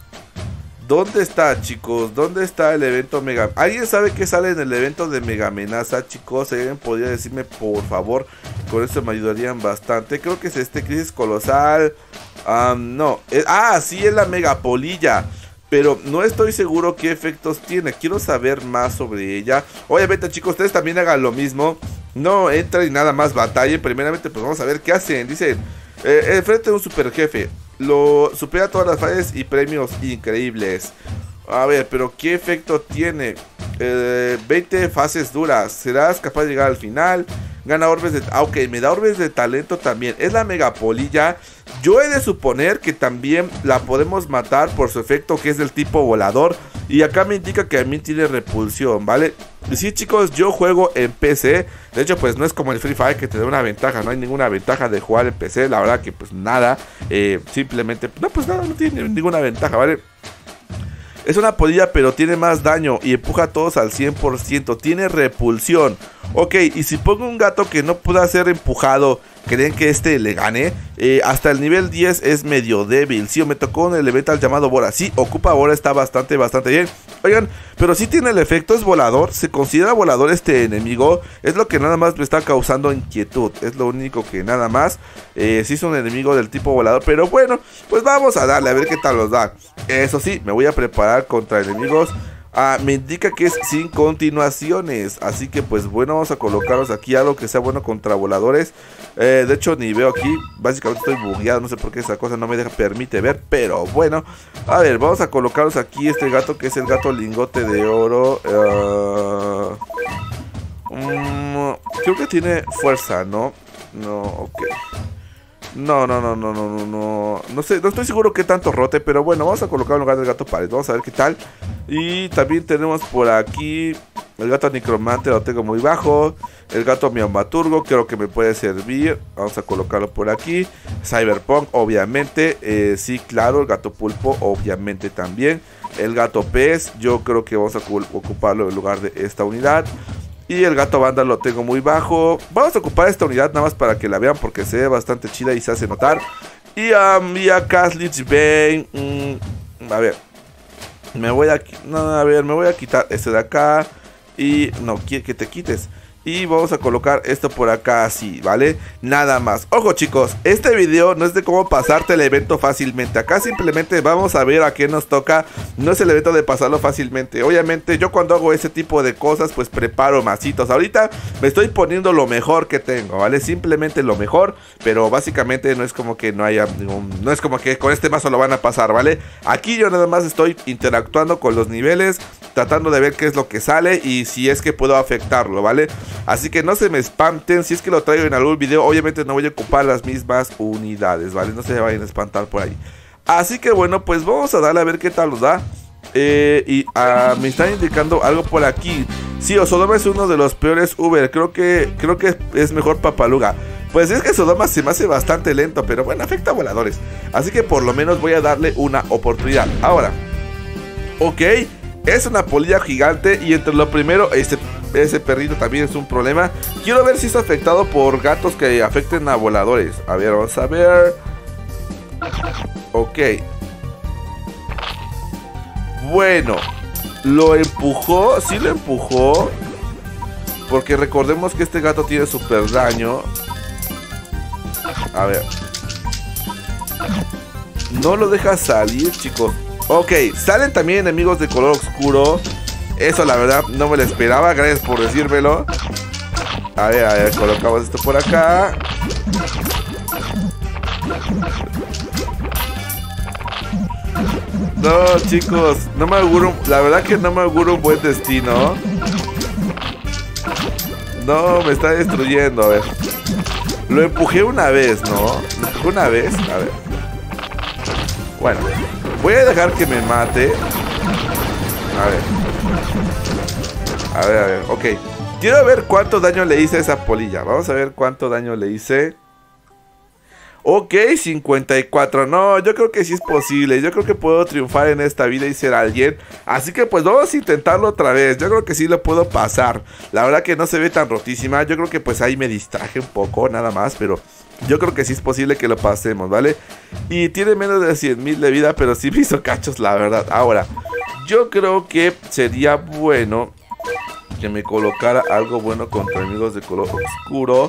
¿Dónde está, chicos? ¿Dónde está el evento Mega? ¿Alguien sabe qué sale en el evento de Mega Amenaza, chicos? ¿Alguien podría decirme, por favor? Con esto me ayudarían bastante. Creo que es este, Crisis Colosal. Um, no, es, ah, sí, es la Mega Polilla. Pero no estoy seguro qué efectos tiene. Quiero saber más sobre ella. Obviamente, chicos, ustedes también hagan lo mismo. No entren y nada más batallen. Primeramente, pues vamos a ver qué hacen. Dicen, eh, enfrente a un super jefe. Lo supera todas las fases y premios increíbles. A ver, pero ¿qué efecto tiene? Eh, veinte fases duras. ¿Serás capaz de llegar al final? Gana orbes de... Ah, ok, me da orbes de talento también. Es la Mega Polilla. Yo he de suponer que también la podemos matar por su efecto, que es del tipo volador. Y acá me indica que a mí tiene repulsión, ¿vale? Y sí, chicos, yo juego en P C. De hecho, pues no es como el Free Fire que te da una ventaja. No hay ninguna ventaja de jugar en P C. La verdad que pues nada. Eh, simplemente... No, pues nada, no tiene ninguna ventaja, ¿vale? Es una polilla, pero tiene más daño y empuja a todos al cien por ciento. Tiene repulsión. Ok, y si pongo un gato que no pueda ser empujado, ¿creen que este le gane? Eh, hasta el nivel diez es medio débil. Sí, me tocó un elemental llamado Bora. Sí, ocupa Bora, está bastante, bastante bien. Oigan, pero sí tiene el efecto, es volador. ¿Se considera volador este enemigo? Es lo que nada más me está causando inquietud. Es lo único que nada más. Eh, sí es un enemigo del tipo volador. Pero bueno, pues vamos a darle a ver qué tal nos da. Eso sí, me voy a preparar contra enemigos. Ah, me indica que es sin continuaciones. Así que pues bueno, vamos a colocarnos aquí algo que sea bueno contra voladores. eh, De hecho ni veo aquí. Básicamente estoy bugueado, no sé por qué esa cosa no me deja, permite ver. Pero bueno, a ver, vamos a colocarnos aquí este gato, que es el gato lingote de oro. uh, um, Creo que tiene fuerza, ¿no? No, ok. No, no, no, no, no, no, no, no sé, no estoy seguro qué tanto rote, pero bueno, vamos a colocar en lugar del gato pared, vamos a ver qué tal. Y también tenemos por aquí el gato necromante, lo tengo muy bajo. El gato miaumaturgo, creo que me puede servir, vamos a colocarlo por aquí. Cyberpunk, obviamente, eh, sí, claro, el gato pulpo, obviamente también. El gato pez, yo creo que vamos a ocuparlo en lugar de esta unidad. Y el gato banda lo tengo muy bajo. Vamos a ocupar esta unidad nada más para que la vean, porque se ve bastante chida y se hace notar. Y um, y acá Slitch Bane. Mm, a ver. Me voy a... No, a ver, me voy a quitar este de acá. Y no, quiere que te quites. Y vamos a colocar esto por acá así, ¿vale? Nada más. Ojo, chicos, este video no es de cómo pasarte el evento fácilmente. Acá simplemente vamos a ver a qué nos toca. No es el evento de pasarlo fácilmente. Obviamente yo cuando hago ese tipo de cosas pues preparo masitos. Ahorita me estoy poniendo lo mejor que tengo, ¿vale? Simplemente lo mejor. Pero básicamente no es como que no haya ningún... No es como que con este mazo lo van a pasar, ¿vale? Aquí yo nada más estoy interactuando con los niveles, tratando de ver qué es lo que sale y si es que puedo afectarlo, ¿vale? Así que no se me espanten. Si es que lo traigo en algún video, obviamente no voy a ocupar las mismas unidades, ¿vale? No se vayan a espantar por ahí. Así que bueno, pues vamos a darle a ver qué tal nos da. eh, Y uh, me están indicando algo por aquí. Sí, Sodoma es uno de los peores Uber. Creo que, creo que es mejor Papaluga. Pues es que Sodoma se me hace bastante lento, pero bueno, afecta a voladores. Así que por lo menos voy a darle una oportunidad. Ahora, ok, es una polilla gigante. Y entre lo primero, este... ese perrito también es un problema. Quiero ver si es afectado por gatos que afecten a voladores. A ver, vamos a ver. Ok. Bueno, lo empujó. Sí lo empujó. Porque recordemos que este gato tiene super daño. A ver. No lo deja salir, chicos. Ok, salen también enemigos de color oscuro. Eso la verdad no me lo esperaba. Gracias por decírmelo. A ver, a ver, colocamos esto por acá. No, chicos, no me auguro. La verdad que no me auguro un buen destino. No, me está destruyendo. A ver. Lo empujé una vez, ¿no? Lo empujé una vez. A ver. Bueno, voy a dejar que me mate. A ver. A ver, a ver, ok. Quiero ver cuánto daño le hice a esa polilla. Vamos a ver cuánto daño le hice. Ok, cincuenta y cuatro. No, yo creo que sí es posible. Yo creo que puedo triunfar en esta vida y ser alguien. Así que pues vamos a intentarlo otra vez. Yo creo que sí lo puedo pasar. La verdad que no se ve tan rotísima. Yo creo que pues ahí me distraje un poco, nada más. Pero yo creo que sí es posible que lo pasemos, ¿vale? Y tiene menos de cien mil de vida, pero sí me hizo cachos, la verdad. Ahora, yo creo que sería bueno que me colocara algo bueno contra enemigos de color oscuro,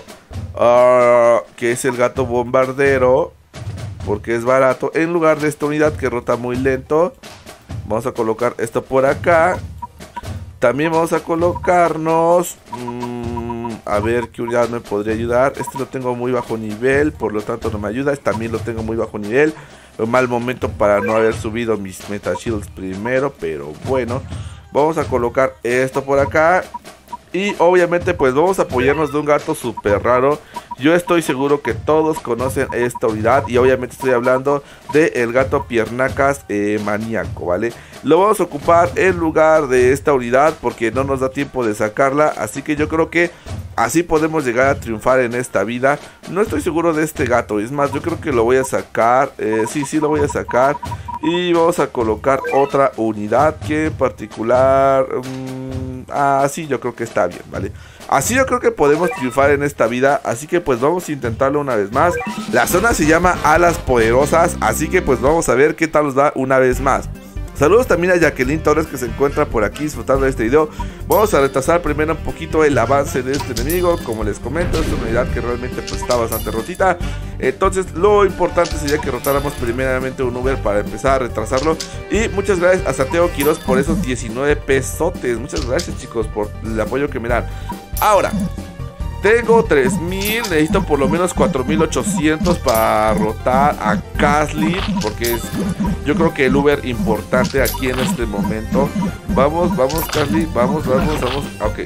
uh, que es el gato bombardero, porque es barato. En lugar de esta unidad que rota muy lento, vamos a colocar esto por acá. También vamos a colocarnos mmm, a ver qué unidad me podría ayudar. Este lo tengo muy bajo nivel, por lo tanto no me ayuda. Este también lo tengo muy bajo nivel. Un mal momento para no haber subido mis Meta Shields primero, pero bueno. Vamos a colocar esto por acá. Y obviamente pues vamos a apoyarnos de un gato súper raro. Yo estoy seguro que todos conocen esta unidad. Y obviamente estoy hablando del gato piernacas eh, maníaco, ¿vale? Lo vamos a ocupar en lugar de esta unidad porque no nos da tiempo de sacarla. Así que yo creo que así podemos llegar a triunfar en esta vida. No estoy seguro de este gato. Es más, yo creo que lo voy a sacar. Eh, sí, sí lo voy a sacar. Y vamos a colocar otra unidad que en particular... Mmm, ah, sí, yo creo que está bien, ¿vale? Así yo creo que podemos triunfar en esta vida. Así que pues vamos a intentarlo una vez más. La zona se llama Alas Poderosas. Así que pues vamos a ver qué tal nos da una vez más. Saludos también a Jacqueline Torres, que se encuentra por aquí disfrutando de este video. Vamos a retrasar primero un poquito el avance de este enemigo. Como les comento, es una unidad que realmente pues está bastante rotita. Entonces lo importante sería que rotáramos primeramente un Uber para empezar a retrasarlo. Y muchas gracias a Santiago Quiroz por esos diecinueve pesotes. Muchas gracias, chicos, por el apoyo que me dan. Ahora, tengo tres mil, necesito por lo menos cuatro mil ochocientos para rotar a Casly, porque es, yo creo que el Uber importante aquí en este momento. Vamos, vamos Casly, vamos, vamos, vamos, ok.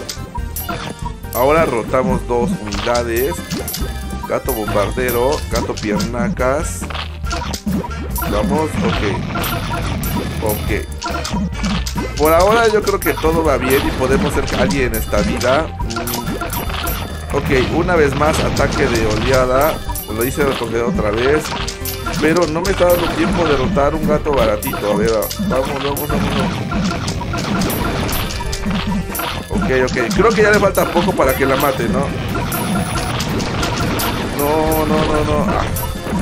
Ahora rotamos dos unidades. Gato bombardero, gato piernacas. Vamos, ok. Ok. Por ahora yo creo que todo va bien y podemos ser alguien en esta vida. Ok, una vez más, ataque de oleada. Lo hice recoger otra vez. Pero no me está dando tiempo de rotar un gato baratito. A ver, vamos, vamos, vamos, vamos. Ok, ok. Creo que ya le falta poco para que la mate, ¿no? No, no, no, no. Ah.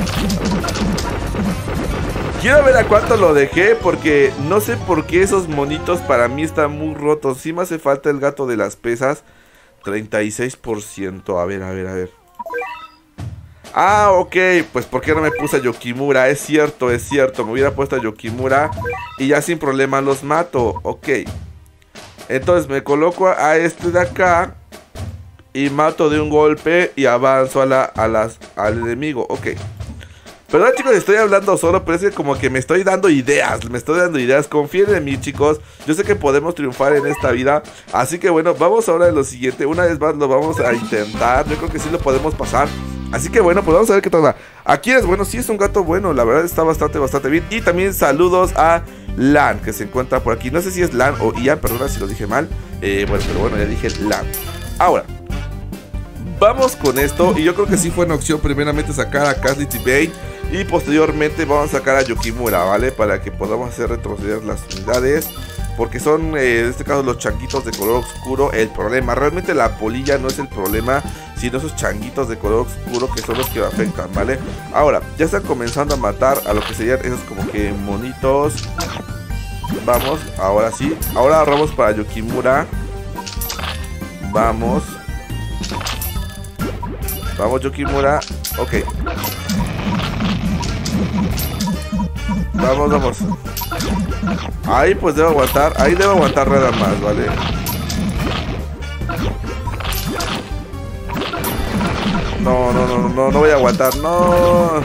Quiero ver a cuánto lo dejé, porque no sé por qué esos monitos para mí están muy rotos. Sí me hace falta el gato de las pesas. treinta y seis por ciento. A ver, a ver, a ver. Ah, ok. Pues ¿por qué no me puse a Yokimura? Es cierto, es cierto. Me hubiera puesto a Yokimura y ya sin problema los mato. Ok. Entonces me coloco a este de acá y mato de un golpe y avanzo a la, a las, al enemigo. Ok. Perdón, chicos, estoy hablando solo, pero es que como que me estoy dando ideas, me estoy dando ideas. Confíen en mí, chicos, yo sé que podemos triunfar en esta vida. Así que bueno, vamos ahora a lo siguiente. Una vez más lo vamos a intentar, yo creo que sí lo podemos pasar. Así que bueno, pues vamos a ver qué tal va. Aquí es bueno, sí es un gato bueno, la verdad está bastante, bastante bien. Y también saludos a Lan, que se encuentra por aquí. No sé si es Lan o Ian, perdona si lo dije mal. eh, Bueno, pero bueno, ya dije Lan. Ahora vamos con esto, y yo creo que sí fue una opción primeramente sacar a Casly T-Bane y posteriormente vamos a sacar a Yokimura, ¿vale? Para que podamos hacer retroceder las unidades, porque son, eh, en este caso, los changuitos de color oscuro el problema. Realmente la polilla no es el problema, sino esos changuitos de color oscuro que son los que afectan, ¿vale? Ahora, ya están comenzando a matar a lo que serían esos como que monitos. Vamos, ahora sí. Ahora ahorramos para Yokimura. Vamos. Vamos, Yokimura. Ok. Vamos, vamos. Ahí pues debo aguantar. Ahí debo aguantar nada más, ¿vale? No, no, no, no, no voy a aguantar. No.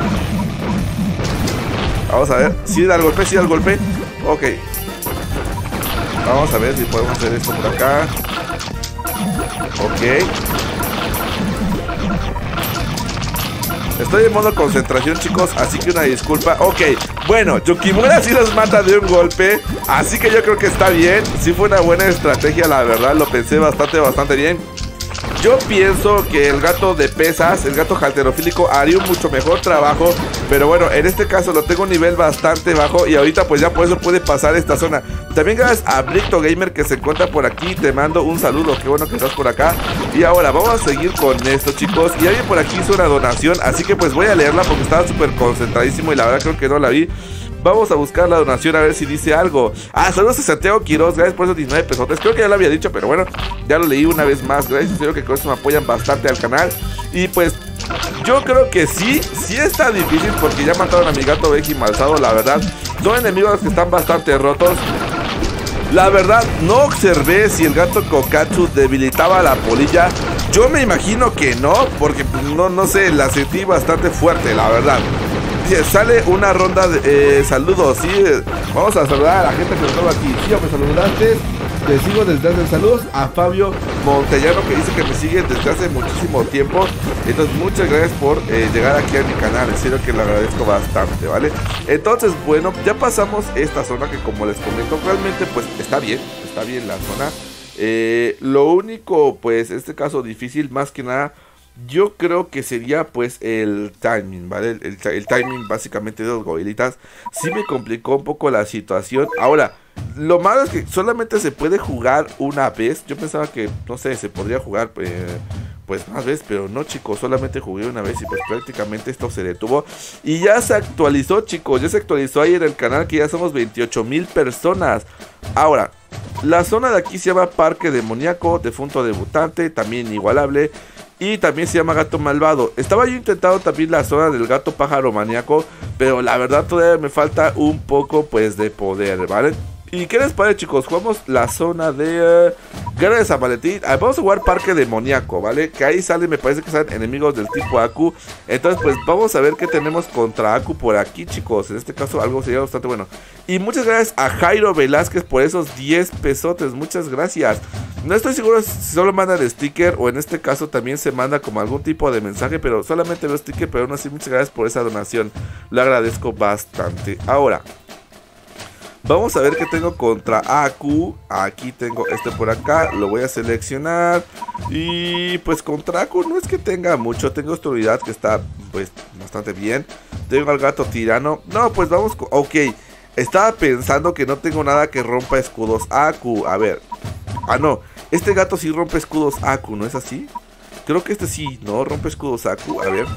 Vamos a ver. Si da el golpe, si da el golpe. Ok. Vamos a ver si podemos hacer esto por acá. Ok. Estoy en modo concentración, chicos, así que una disculpa. Ok, bueno, Yukimura sí los mata de un golpe, así que yo creo que está bien. Sí fue una buena estrategia, la verdad, lo pensé bastante, bastante bien. Yo pienso que el gato de pesas, el gato halterofílico, haría un mucho mejor trabajo. Pero bueno, en este caso lo tengo a un nivel bastante bajo y ahorita pues ya por eso puede pasar esta zona. También gracias a Bricto Gamer que se encuentra por aquí, te mando un saludo, qué bueno que estás por acá. Y ahora vamos a seguir con esto, chicos. Y alguien por aquí hizo una donación, así que pues voy a leerla porque estaba súper concentradísimo y la verdad creo que no la vi. Vamos a buscar la donación a ver si dice algo. Ah, saludos a Santiago Quiroz, gracias por esos diecinueve pesotes. Creo que ya lo había dicho, pero bueno, ya lo leí una vez más. Gracias, espero que con eso me apoyan bastante al canal. Y pues, yo creo que sí, sí está difícil porque ya mataron a mi gato Beji Malzado, la verdad. Son enemigos que están bastante rotos. La verdad, no observé si el gato Kokatsu debilitaba la polilla. Yo me imagino que no, porque no, no sé, la sentí bastante fuerte, la verdad. Sale una ronda de eh, saludos, sí. Vamos a saludar a la gente que nos estaba aquí. Sí, me saludaste. Te sigo desde hace saludos a Fabio Montellano, que dice que me sigue desde hace muchísimo tiempo. Entonces muchas gracias por eh, llegar aquí a mi canal, en serio que lo agradezco bastante, ¿vale? Entonces bueno, ya pasamos esta zona que como les comento, realmente pues está bien, está bien la zona. eh, Lo único pues en este caso difícil más que nada yo creo que sería pues el timing, ¿vale? El, el, el timing básicamente de los gorilitas. Sí me complicó un poco la situación. Ahora, lo malo es que solamente se puede jugar una vez. Yo pensaba que, no sé, se podría jugar eh, pues más veces, pero no, chicos, solamente jugué una vez y pues prácticamente esto se detuvo. Y ya se actualizó, chicos, ya se actualizó ahí en el canal que ya somos veintiocho mil personas. Ahora, la zona de aquí se llama Parque Demoníaco, Defunto Debutante, también inigualable. Y también se llama Gato Malvado. Estaba yo intentando también la zona del Gato Pájaro Maníaco, pero la verdad todavía me falta un poco pues de poder, ¿vale? ¿Y qué les parece, chicos? Jugamos la zona de uh, Guerra de San Valentín. Ah, vamos a jugar Parque Demoníaco, ¿vale? Que ahí sale, me parece que salen enemigos del tipo Aku. Entonces pues vamos a ver qué tenemos contra Aku por aquí, chicos. En este caso algo sería bastante bueno. Y muchas gracias a Jairo Velázquez por esos diez pesotes. Muchas gracias. No estoy seguro si solo manda el sticker o en este caso también se manda como algún tipo de mensaje, pero solamente veo sticker, pero aún así muchas gracias por esa donación. Lo agradezco bastante. Ahora, vamos a ver qué tengo contra Aku. Aquí tengo este por acá, lo voy a seleccionar. Y pues contra Aku no es que tenga mucho, tengo esta unidad que está pues bastante bien. Tengo al gato tirano. No, pues vamos con... Ok, estaba pensando que no tengo nada que rompa escudos Aku. A ver, ah no, este gato sí rompe escudos Aku, ¿no es así? Creo que este sí, ¿no? Rompe escudos Aku, a ver.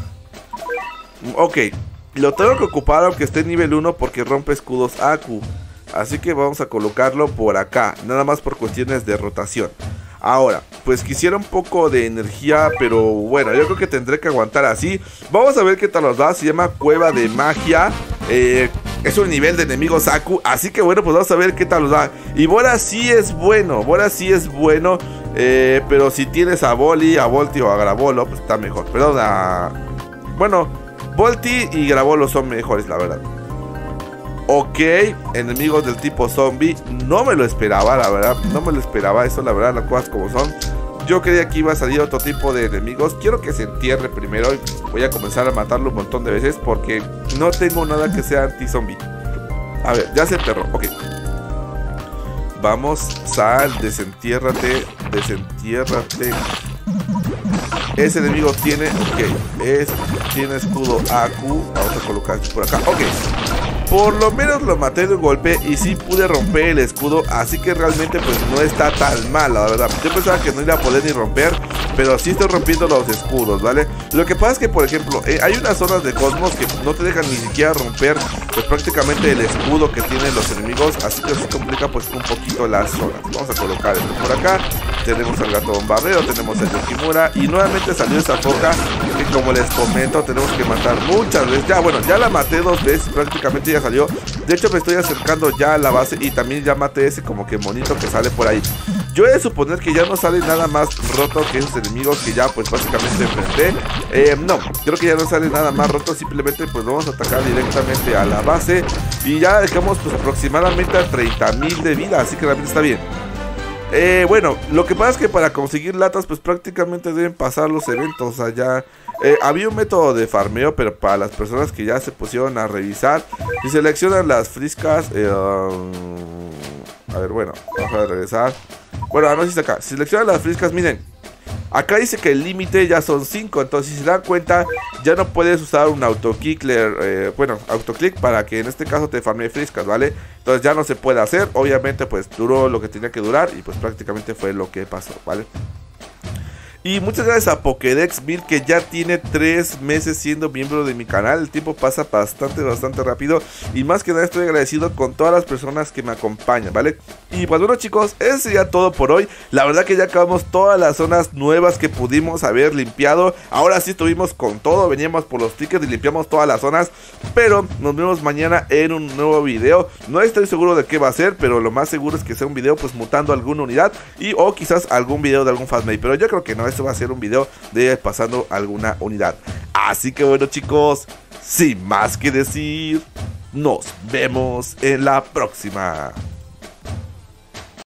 Ok, lo tengo que ocupar aunque esté en nivel uno porque rompe escudos Aku. Así que vamos a colocarlo por acá, nada más por cuestiones de rotación. Ahora, pues quisiera un poco de energía, pero bueno, yo creo que tendré que aguantar así. Vamos a ver qué tal nos da, se llama Cueva de Magia. Eh, es un nivel de enemigos Aku, así que bueno, pues vamos a ver qué tal nos da. Y Bora sí es bueno, Bora sí es bueno, eh, pero si tienes a Boli, a Volti o a Gravolo, pues está mejor. Perdón, a... Bueno, Volti y Gravolo son mejores, la verdad. Ok, enemigos del tipo zombie. No me lo esperaba, la verdad. No me lo esperaba, eso la verdad, las cosas como son. Yo creía que iba a salir otro tipo de enemigos. Quiero que se entierre primero y voy a comenzar a matarlo un montón de veces porque no tengo nada que sea anti-zombie. A ver, ya se enterró, ok. Vamos, sal, desentiérrate, desentiérrate. Ese enemigo tiene, ok, es, tiene escudo Aku. Vamos a colocar por acá, ok. Por lo menos lo maté de un golpe y sí pude romper el escudo, así que realmente pues no está tan mal, la verdad. Yo pensaba que no iba a poder ni romper, pero sí estoy rompiendo los escudos, ¿vale? Lo que pasa es que, por ejemplo, eh, hay unas zonas de Cosmos que no te dejan ni siquiera romper pues prácticamente el escudo que tienen los enemigos, así que se complica pues un poquito las zonas. Vamos a colocar esto por acá. Tenemos al gato bombardero, tenemos a Yukimura y nuevamente salió esa foca que, como les comento, tenemos que matar muchas veces. Ya, bueno, ya la maté dos veces, prácticamente ya salió. De hecho me estoy acercando ya a la base y también ya maté ese como que monito que sale por ahí. Yo he de suponer que ya no sale nada más roto que esos enemigos que ya pues básicamente enfrenté. eh, No, creo que ya no sale nada más roto. Simplemente pues vamos a atacar directamente a la base. Y ya dejamos pues aproximadamente a treinta mil de vida, así que realmente está bien. Eh, bueno, lo que pasa es que para conseguir latas pues prácticamente deben pasar los eventos allá. Eh, había un método de farmeo, pero para las personas que ya se pusieron a revisar, si seleccionan las friscas, eh, um, a ver, bueno, vamos a regresar. Bueno, no sé si está acá. Si seleccionan las friscas, miren, acá dice que el límite ya son cinco. Entonces si se dan cuenta, ya no puedes usar un autoclick, eh, bueno, autoclick para que en este caso te farmee friscas, ¿vale? Entonces ya no se puede hacer. Obviamente pues duró lo que tenía que durar y pues prácticamente fue lo que pasó, ¿vale? Y muchas gracias a Pokédex Mil, que ya tiene tres meses siendo miembro de mi canal. El tiempo pasa bastante, bastante rápido. Y más que nada estoy agradecido con todas las personas que me acompañan, ¿vale? Y pues bueno chicos, eso sería todo por hoy. La verdad que ya acabamos todas las zonas nuevas que pudimos haber limpiado. Ahora sí estuvimos con todo, veníamos por los tickets y limpiamos todas las zonas. Pero nos vemos mañana en un nuevo video. No estoy seguro de qué va a ser, pero lo más seguro es que sea un video pues mutando alguna unidad. Y o quizás algún video de algún Fastmate, pero yo creo que no, esto va a ser un video de pasando alguna unidad. Así que bueno chicos, sin más que decir, nos vemos en la próxima.